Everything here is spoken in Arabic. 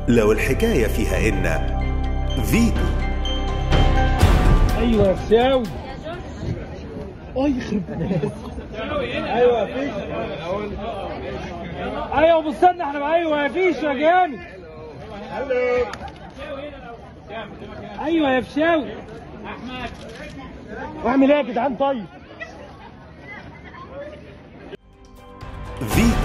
لو الحكاية فيها إن فيتو. ايوه يا فشاوي. يخرب بيتك. ايوه يا فيش. ايوه بصنا احنا. ايوه يا فيش يا جامد. ايوه يا فشاوي. واعمل ايه يا جدعان؟ طيب فيتو.